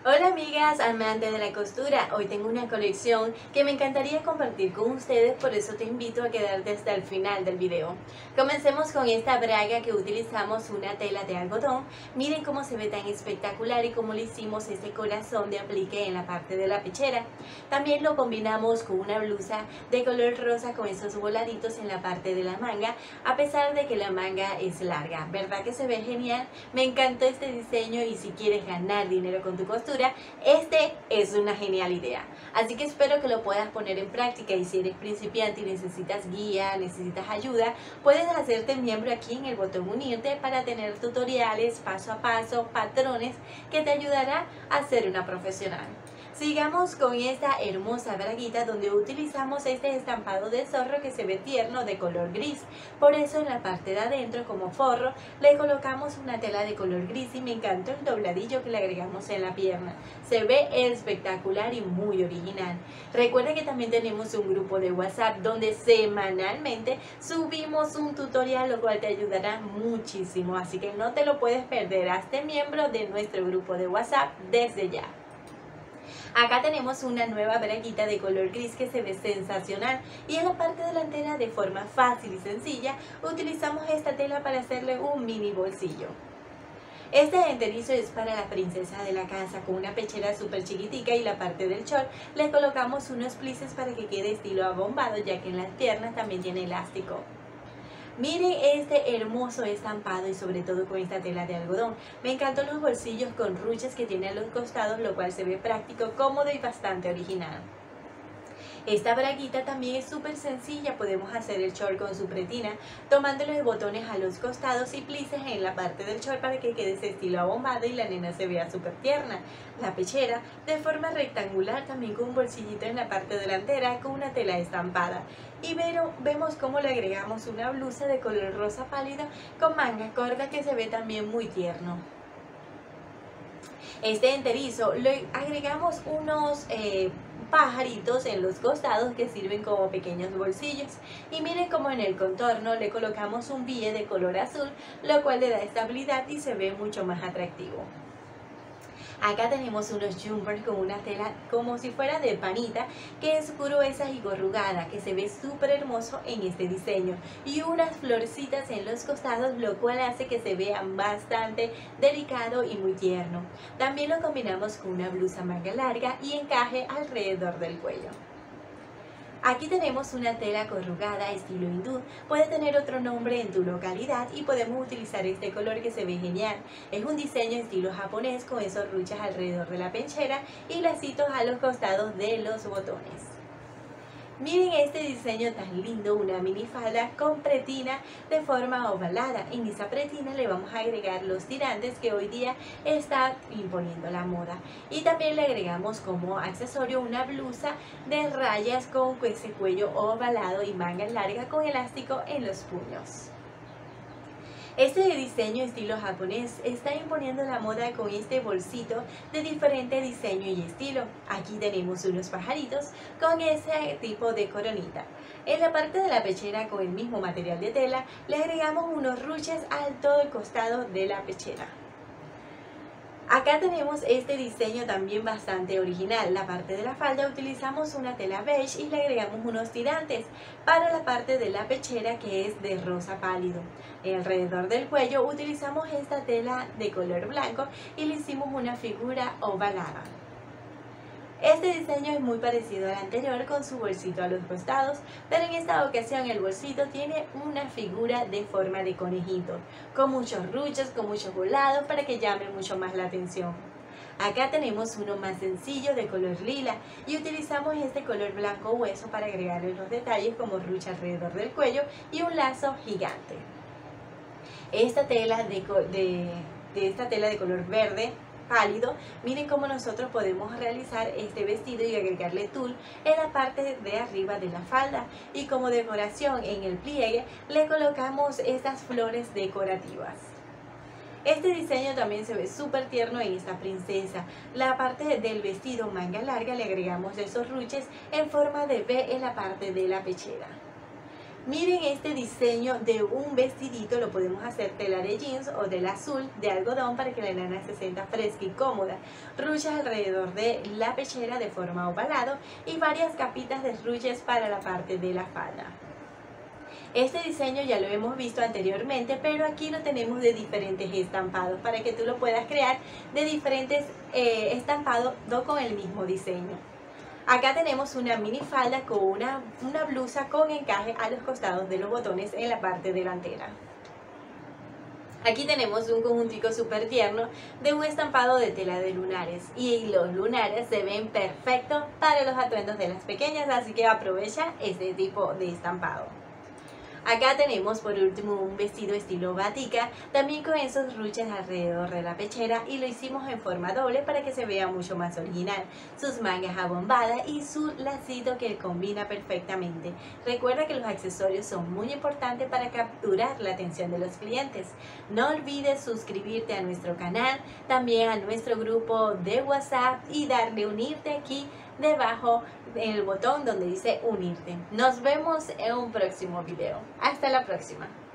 Hola amigas, amantes de la costura, hoy tengo una colección que me encantaría compartir con ustedes, por eso te invito a quedarte hasta el final del video. Comencemos con esta braga que utilizamos una tela de algodón. Miren cómo se ve tan espectacular y cómo le hicimos este corazón de aplique en la parte de la pechera. También lo combinamos con una blusa de color rosa con esos voladitos en la parte de la manga, a pesar de que la manga es larga. ¿Verdad que se ve genial? Me encantó este diseño y si quieres ganar dinero con tu costura, este es una genial idea. Así que espero que lo puedas poner en práctica, y si eres principiante y necesitas guía, necesitas ayuda, puedes hacerte miembro aquí en el botón unirte para tener tutoriales paso a paso, patrones que te ayudará a ser una profesional. Sigamos con esta hermosa braguita donde utilizamos este estampado de zorro que se ve tierno de color gris. Por eso en la parte de adentro como forro le colocamos una tela de color gris y me encantó el dobladillo que le agregamos en la pierna. Se ve espectacular y muy original. Recuerda que también tenemos un grupo de WhatsApp donde semanalmente subimos un tutorial, lo cual te ayudará muchísimo. Así que no te lo puedes perder. Hazte miembro de nuestro grupo de WhatsApp desde ya. Acá tenemos una nueva braguita de color gris que se ve sensacional, y en la parte delantera, de forma fácil y sencilla, utilizamos esta tela para hacerle un mini bolsillo. Este enterizo es para la princesa de la casa, con una pechera súper chiquitica, y la parte del short le colocamos unos plices para que quede estilo abombado, ya que en las piernas también tiene elástico. Miren este hermoso estampado y sobre todo con esta tela de algodón. Me encantan los bolsillos con ruches que tiene a los costados, lo cual se ve práctico, cómodo y bastante original. Esta braguita también es súper sencilla, podemos hacer el short con su pretina, tomando los botones a los costados y plices en la parte del short para que quede ese estilo abombado y la nena se vea súper tierna. La pechera de forma rectangular, también con un bolsillito en la parte delantera con una tela estampada. Y vemos cómo le agregamos una blusa de color rosa pálido con manga corta que se ve también muy tierno. Este enterizo le agregamos unos pajaritos en los costados que sirven como pequeños bolsillos, y miren cómo en el contorno le colocamos un bille de color azul, lo cual le da estabilidad y se ve mucho más atractivo. Acá tenemos unos jumpers con una tela como si fuera de panita, que es gruesa y corrugada, que se ve súper hermoso en este diseño, y unas florcitas en los costados, lo cual hace que se vean bastante delicado y muy tierno. También lo combinamos con una blusa manga larga y encaje alrededor del cuello. Aquí tenemos una tela corrugada estilo hindú, puede tener otro nombre en tu localidad y podemos utilizar este color que se ve genial. Es un diseño estilo japonés con esos ruches alrededor de la pechera y lacitos a los costados de los botones. Miren este diseño tan lindo, una minifalda con pretina de forma ovalada. En esa pretina le vamos a agregar los tirantes que hoy día está imponiendo la moda. Y también le agregamos como accesorio una blusa de rayas con ese cuello ovalado y manga larga con elástico en los puños. Este diseño estilo japonés está imponiendo la moda con este bolsito de diferente diseño y estilo. Aquí tenemos unos pajaritos con ese tipo de coronita. En la parte de la pechera, con el mismo material de tela, le agregamos unos ruches al todo el costado de la pechera. Acá tenemos este diseño también bastante original. La parte de la falda utilizamos una tela beige y le agregamos unos tirantes. Para la parte de la pechera, que es de rosa pálido, alrededor del cuello utilizamos esta tela de color blanco y le hicimos una figura ovalada. Este diseño es muy parecido al anterior, con su bolsito a los costados, pero en esta ocasión el bolsito tiene una figura de forma de conejito, con muchos ruches, con muchos volados para que llame mucho más la atención. Acá tenemos uno más sencillo de color lila y utilizamos este color blanco hueso para agregarle los detalles como ruche alrededor del cuello y un lazo gigante. Esta tela de color verde pálido, miren cómo nosotros podemos realizar este vestido y agregarle tul en la parte de arriba de la falda, y como decoración en el pliegue le colocamos estas flores decorativas. Este diseño también se ve súper tierno en esta princesa. La parte del vestido manga larga le agregamos esos ruches en forma de V en la parte de la pechera. Miren este diseño de un vestidito, lo podemos hacer tela de jeans o del azul de algodón para que la nana se sienta fresca y cómoda. Ruches alrededor de la pechera de forma ovalado y varias capitas de ruches para la parte de la falda. Este diseño ya lo hemos visto anteriormente, pero aquí lo tenemos de diferentes estampados para que tú lo puedas crear de diferentes estampados con el mismo diseño. Acá tenemos una minifalda con una blusa con encaje a los costados de los botones en la parte delantera. Aquí tenemos un conjuntico súper tierno de un estampado de tela de lunares, y los lunares se ven perfectos para los atuendos de las pequeñas, así que aprovecha este tipo de estampado. Acá tenemos por último un vestido estilo batica, también con esos ruches alrededor de la pechera, y lo hicimos en forma doble para que se vea mucho más original. Sus mangas abombadas y su lacito que combina perfectamente. Recuerda que los accesorios son muy importantes para capturar la atención de los clientes. No olvides suscribirte a nuestro canal, también a nuestro grupo de WhatsApp y darle unirte aquí debajo en el botón donde dice unirte. Nos vemos en un próximo video. Hasta la próxima.